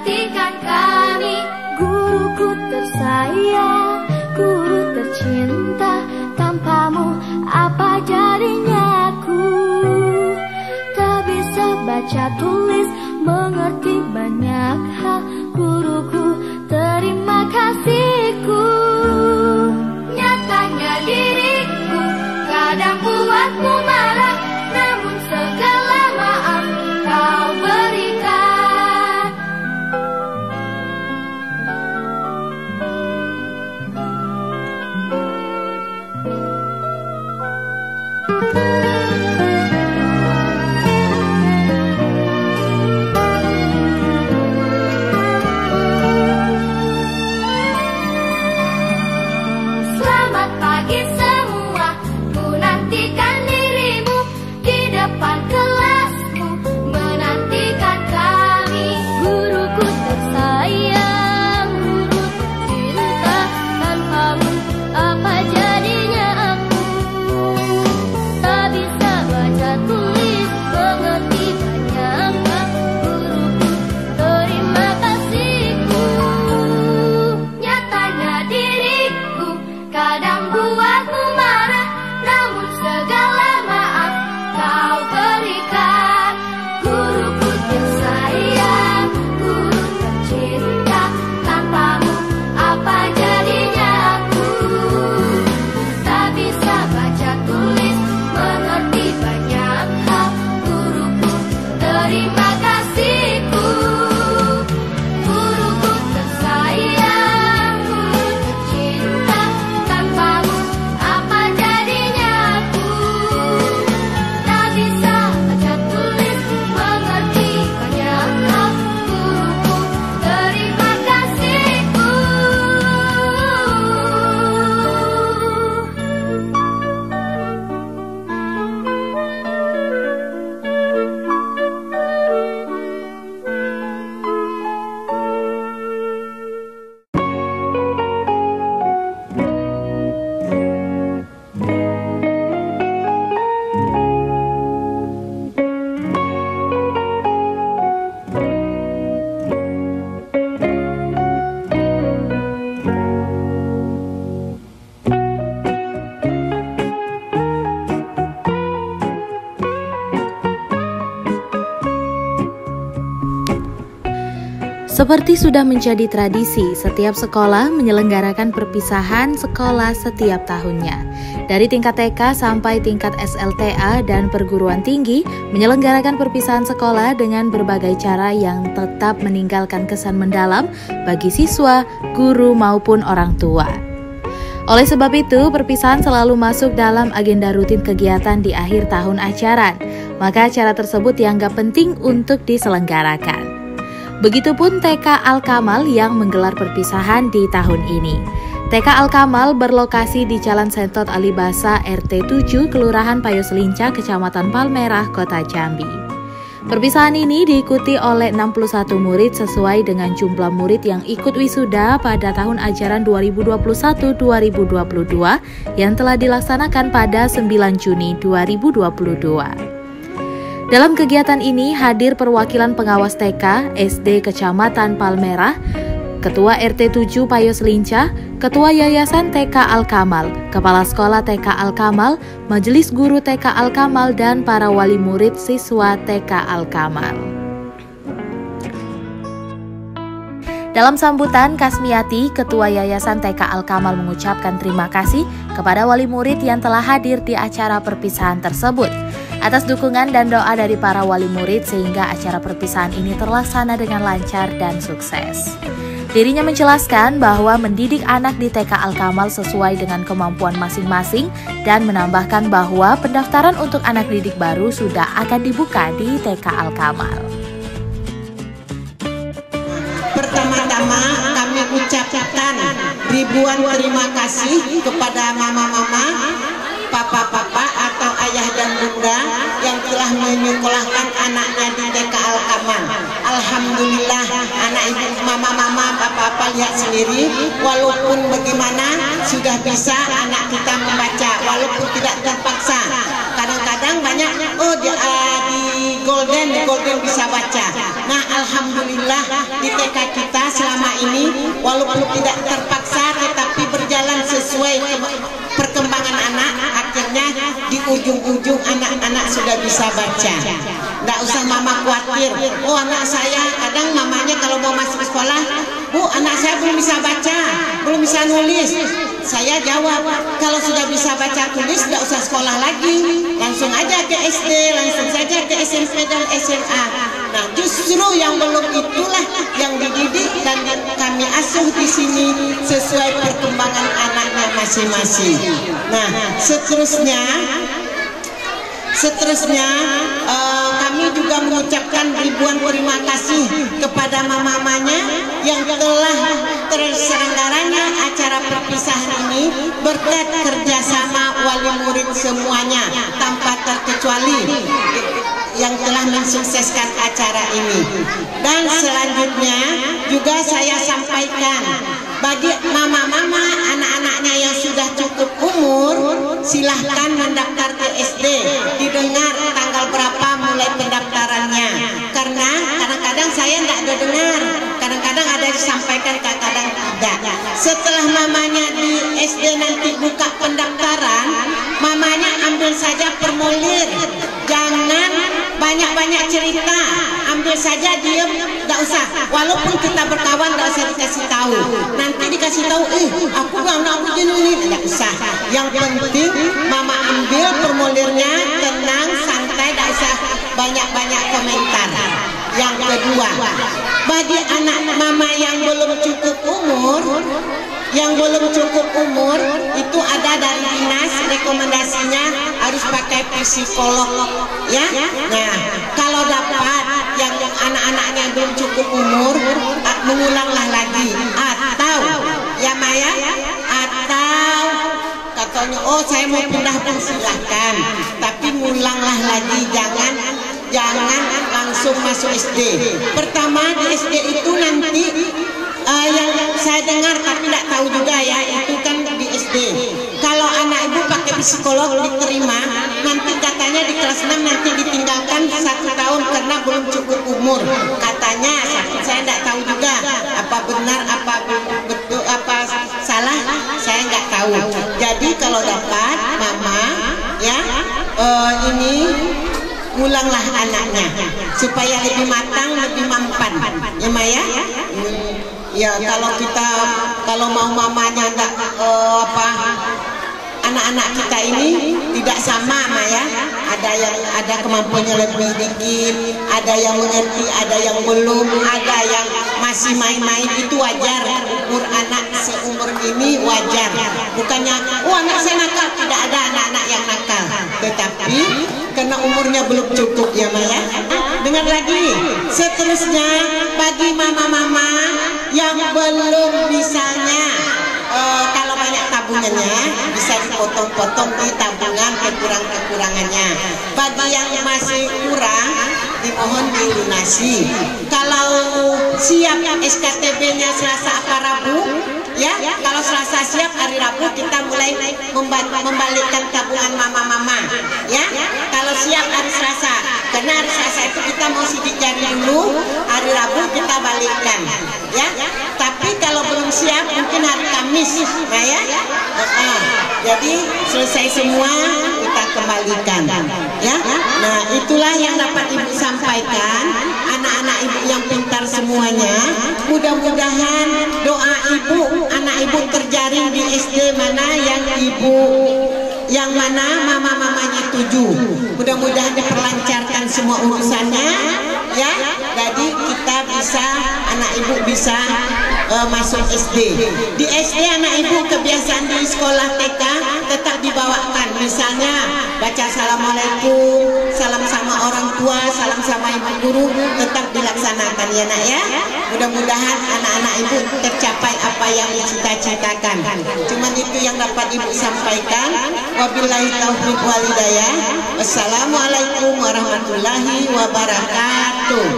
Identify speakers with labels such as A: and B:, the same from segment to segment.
A: menantikan kami. Guruku tersayang, guru tercinta, tanpamu apa jadinya aku? Tak bisa baca tulis, mengerti banyak hal. Guruku, terima kasihku. Nyatanya diriku kadang buatmu marah, namun segala maaf kau berikan. Selamat pagi semua, ku nantikan dirimu di depan kelasmu, menantikan kami. Guruku tersayang, guru tercinta, tanpamu apa jadinya aku? Tak bisa baca tulis, mengerti banyak hal. Guruku, terima kasihku. Nyatanya diriku kadang buatmu marah, namun segala maaf kau berikan. Guruku tersayang, guru tercinta, tanpamu apa jadinya aku? Tak bisa baca tulis, mengerti banyak hal. Guruku, terima kasihku. Guruku tersayang, guru tercinta, tanpamu apa jadinya aku? Tak bisa baca tulis, mengerti banyak hal. Guruku, terima kasihku.
B: Seperti sudah menjadi tradisi, setiap sekolah menyelenggarakan perpisahan sekolah setiap tahunnya. Dari tingkat TK sampai tingkat SLTA dan perguruan tinggi menyelenggarakan perpisahan sekolah dengan berbagai cara yang tetap meninggalkan kesan mendalam bagi siswa, guru maupun orang tua. Oleh sebab itu, perpisahan selalu masuk dalam agenda rutin kegiatan di akhir tahun ajaran. Maka acara tersebut dianggap penting untuk diselenggarakan. Begitupun TK Al-Kamal yang menggelar perpisahan di tahun ini. TK Al-Kamal berlokasi di Jalan Sentot Alibasa RT 7, Kelurahan Payoslinca, Kecamatan Palmerah, Kota Jambi. Perpisahan ini diikuti oleh 61 murid sesuai dengan jumlah murid yang ikut wisuda pada tahun ajaran 2021-2022 yang telah dilaksanakan pada 9 Juni 2022. Dalam kegiatan ini hadir perwakilan pengawas TK, SD Kecamatan Palmerah, Ketua RT 7 Payoslinca, Ketua Yayasan TK Al-Kamal, Kepala Sekolah TK Al-Kamal, Majelis Guru TK Al-Kamal, dan para wali murid siswa TK Al-Kamal. Dalam sambutan, Kasmiati, Ketua Yayasan TK Al-Kamal, mengucapkan terima kasih kepada wali murid yang telah hadir di acara perpisahan tersebut atas dukungan dan doa dari para wali murid sehingga acara perpisahan ini terlaksana dengan lancar dan sukses. Dirinya menjelaskan bahwa mendidik anak di TK Al-Kamal sesuai dengan kemampuan masing-masing dan menambahkan bahwa pendaftaran untuk anak didik baru sudah akan dibuka di TK Al-Kamal.
C: Pertama-tama kami ucapkan ribuan terima kasih kepada mama-mama, papa-papa atau ayah dan bunda yang telah menyekolahkan anaknya di TK Al-Kamal. Alhamdulillah, anak ibu, mama-mama, papa-papa lihat sendiri, walaupun bagaimana sudah bisa anak kita membaca, walaupun tidak terpaksa. Kadang-kadang banyak di Golden bisa baca. Nah, alhamdulillah di TK kita selama ini walaupun tidak terpaksa tetapi berjalan sesuai perkembangan anak, akhirnya di ujung-ujung anak-anak sudah bisa baca. Nggak usah mama khawatir, oh anak saya, kadang mamanya kalau mau masuk sekolah, Bu, anak saya belum bisa baca, belum bisa nulis. Saya jawab, kalau sudah bisa baca tulis nggak usah sekolah lagi, langsung aja ke SD, langsung saja ke SMP dan SMA. Nah, justru yang belum itulah yang dididik dan kami asuh di sini sesuai perkembangan anaknya masing-masing. Nah, seterusnya kami juga mengucapkan ribuan terima kasih kepada mama-mamanya yang telah terselenggaranya acara perpisahan ini berkat kerjasama wali murid semuanya tanpa terkecuali yang telah mensukseskan acara ini. Dan selanjutnya juga saya sampaikan bagi mama-mama anak-anaknya yang sudah cukup umur, silahkan mendaftar ke SD. Didengar tanggal berapa mulai pendaftarannya, karena kadang-kadang saya tidak ada dengar, kadang-kadang ada disampaikan, kadang-kadang tidak. Setelah mamanya di SD nanti buka pendaftaran, mamanya ambil saja formulir, jangan banyak-banyak cerita, ambil saja diam, tidak usah. Walaupun kita berkawan tidak usah dikasih tahu. Nanti dikasih tahu, aku anak begini, tidak usah. Yang penting mama ambil formulirnya, tenang, santai, tidak usah banyak-banyak komentar. Yang kedua, bagi anak mama yang belum cukup umur, itu ada dari dinas rekomendasinya harus pakai psikolog, ya. Nah, kalau dapat yang anak-anaknya belum cukup umur, mengulanglah lagi, atau ya Maya, atau katanya, oh saya mau pindah pun silahkan, tapi ngulanglah lagi, jangan langsung masuk SD. Pertama di SD itu nanti yang saya dengar tapi tidak tahu juga ya, itu kan di SD. Kalau anak ibu pakai psikolog diterima, nanti katanya di kelas 6 nanti ditinggalkan 1 tahun karena belum cukup umur. Katanya, saya tidak tahu juga apa benar, apa betul, apa salah, saya nggak tahu. Jadi kalau dapat mama ya ini ulanglah anaknya supaya lebih matang, lebih mampan, ya Maya. Ya kalau mau mamanya enggak anak-anak kita ini tidak sama Maya. Ada kemampuannya lebih dikit, ada yang mengerti, ada yang belum, ada yang masih main-main, itu wajar. Umur anak seumur ini wajar. Bukannya anak saya nakal, tidak ada anak-anak yang nakal, tetapi karena umurnya belum cukup ya Maya. Dengar lagi, seterusnya bagi mama-mama yang belum misalnya kalau banyak tabungannya bisa dipotong-potong di tabungan kekurangannya. Bagi yang masih kurang dimohon dilunasi. Kalau siap SKTB-nya Selasa apa Rabu, ya. Kalau Selasa siap, hari Rabu kita mulai membalikkan tabungan mama-mama, ya. Kalau siap hari Selasa, karena hari Selasa itu kita mau sidik jari dulu, hari Rabu kita balikkan, ya. Tapi kalau belum siap mungkin hari Kamis, nah ya. Jadi selesai semua kita kembalikan, ya. Nah, itulah yang dapat ibu sampaikan, anak-anak ibu yang pintar semuanya. Mudah-mudahan doa ibu, anak ibu terjaring di SD mana yang mana mama-mamanya tuju. Mudah-mudahan diperlancarkan semua urusannya, ya. Jadi kita bisa, anak ibu bisa masuk SD. Di SD anak ibu kebiasaan di sekolah TK tetap dibawakan, misalnya baca assalamualaikum, salam sama orang tua, salam sama ibu guru, tetap dilaksanakan ya nak ya. Mudah-mudahan anak-anak ibu tercapai apa yang dicita-citakan. Cuman itu yang dapat ibu sampaikan. Wabillahi taufiq wal hidayah. Wassalamualaikum warahmatullahi wabarakatuh.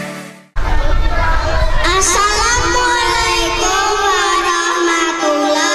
A: Assalamualaikum warahmatullahi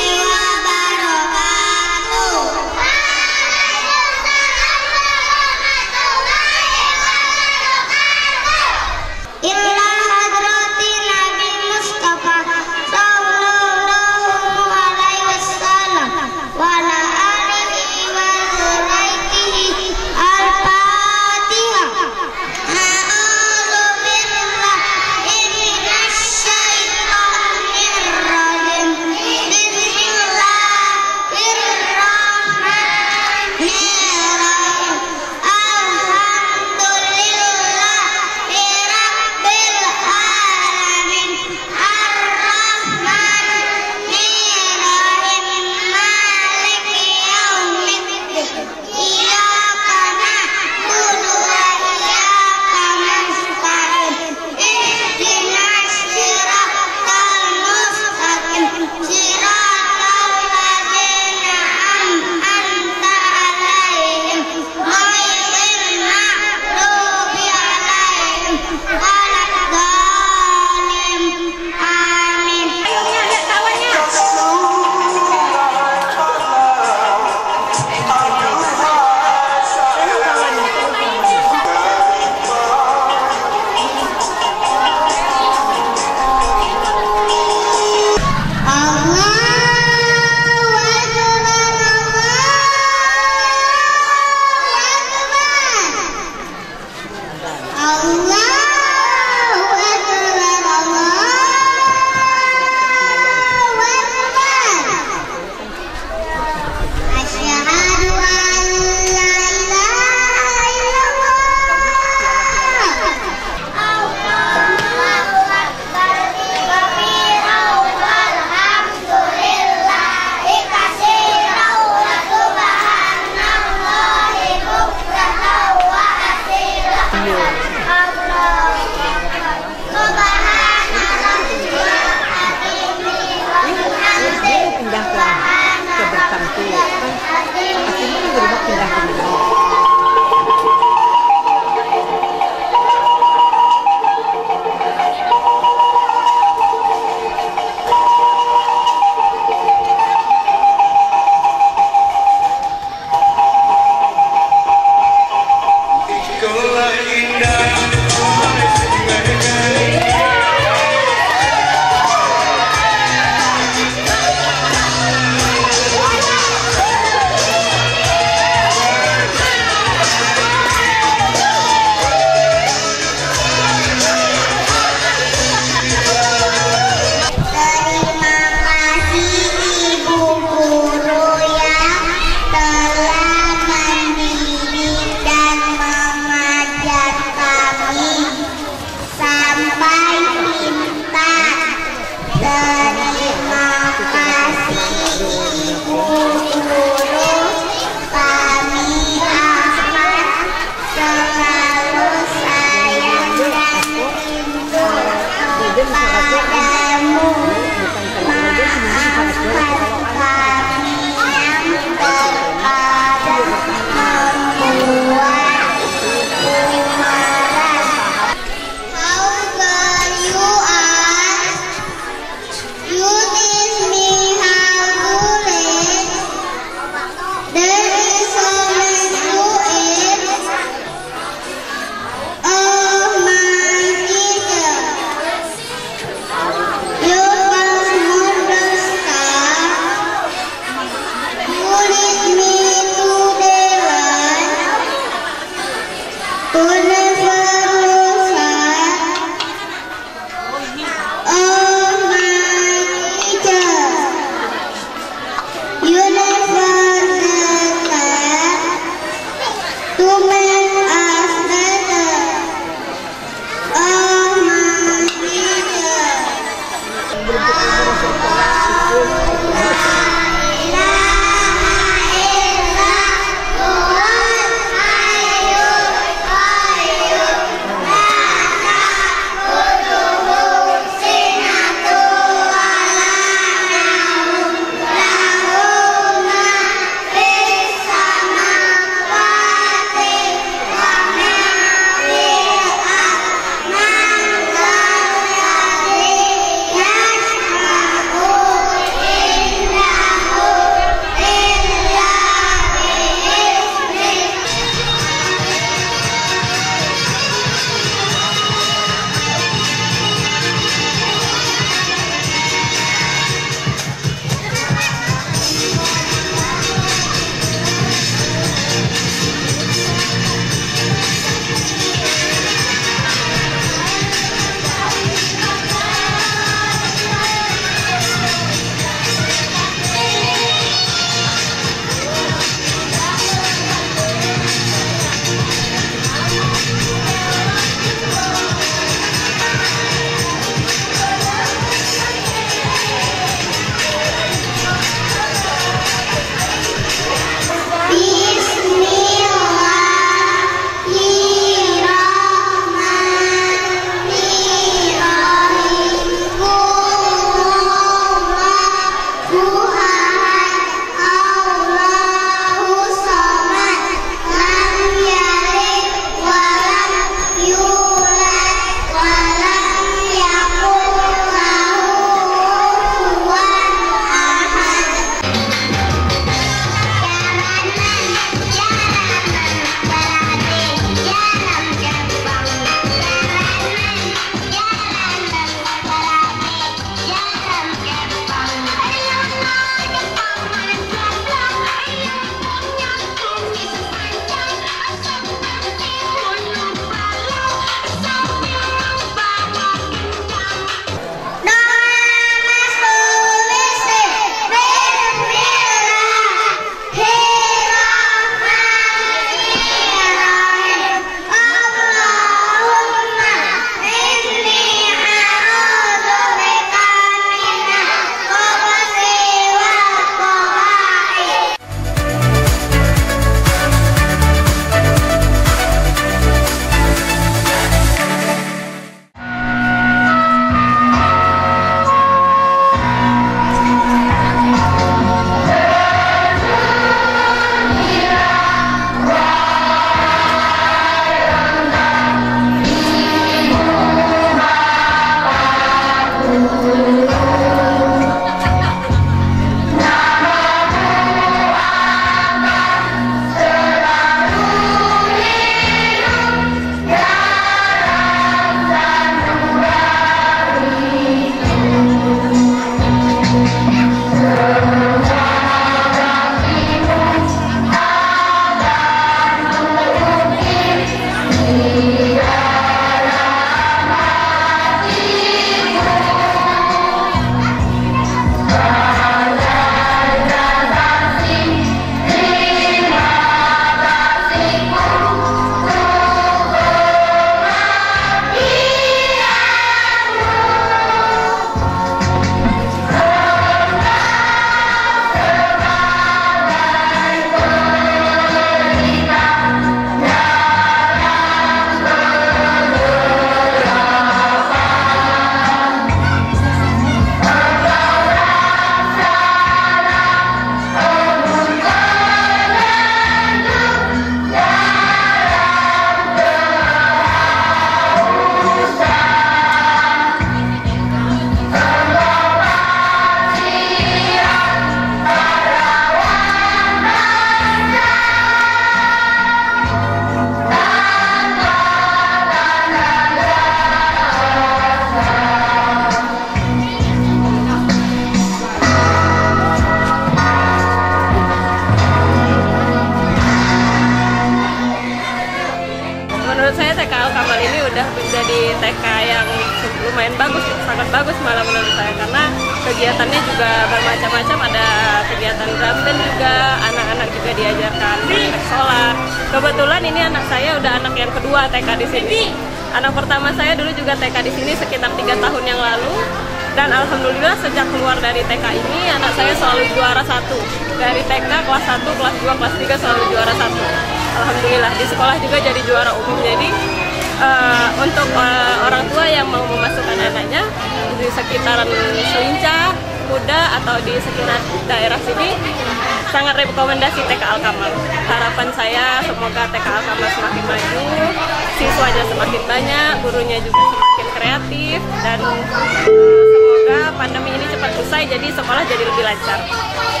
D: Menurut saya TK Al-Kamal ini udah menjadi TK yang lumayan bagus, sangat bagus malah menurut saya, karena kegiatannya juga bermacam-macam, ada kegiatan drum band juga, anak-anak juga diajarkan sekolah. Kebetulan ini anak saya udah anak yang kedua TK di sini. Anak pertama saya dulu juga TK di sini sekitar 3 tahun yang lalu, dan alhamdulillah sejak keluar dari TK ini anak saya selalu juara 1. Dari TK kelas 1, kelas 2, kelas 3 selalu juara 1. Alhamdulillah di sekolah juga jadi juara umum. Jadi untuk orang tua yang mau memasukkan anaknya di sekitaran Selincah, Kuda atau di sekitar daerah sini, sangat rekomendasi TK Al-Kamal. Harapan saya semoga TK Al-Kamal semakin maju, siswanya semakin banyak, gurunya juga semakin kreatif, dan semoga pandemi ini cepat usai jadi sekolah jadi lebih lancar.